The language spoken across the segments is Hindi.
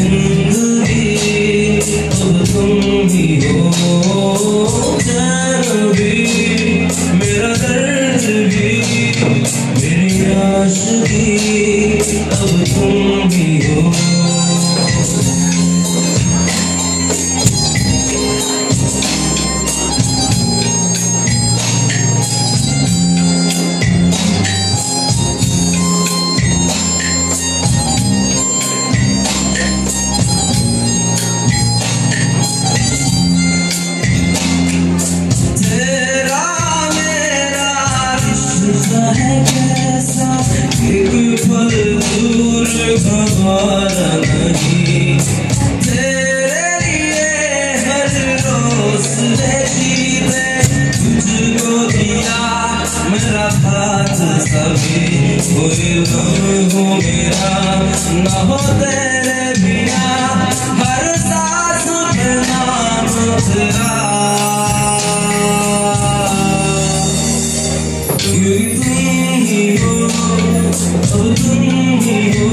जिंदगी अब तुम ही हो, जान भी मेरा दर्द भी मेरी आशिकी अब तुम ही हो। है कैसा एक पल दूर हमारा नहीं, तेरे लिए हर रोज जीते तुझको दिया मेरा हाथ सभी, कोई गम हो मेरा न हो तेरे बिना, हर सांस पे नाम तेरा। अब तुम ही हो,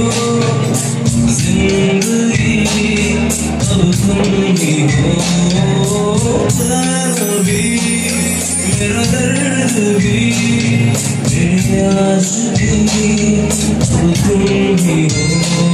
जिंदगी अब तुम ही हो, जान भी मेरा दर्द भी मेरी आशिकी अब तुम ही हो।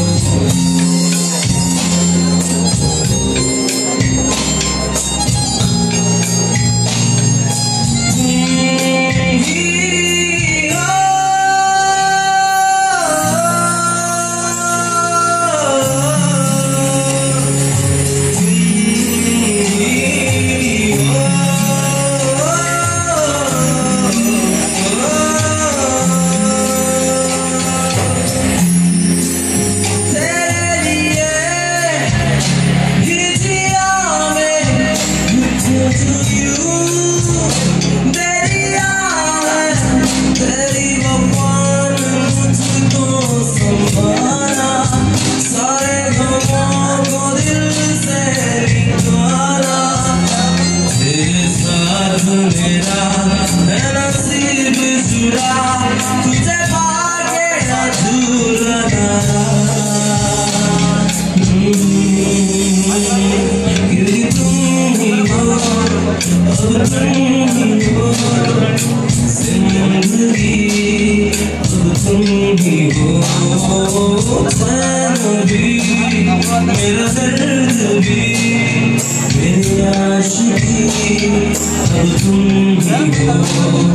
मेरा है नसीब जुड़ा तुझे पाके अधूरा क्योंकि तुम ही हो, अब तुम ही हो, जिंदगी अब तुम ही हो, जान भी मेरा दर्द भी मेरी आशिकी अब तुम ही हो।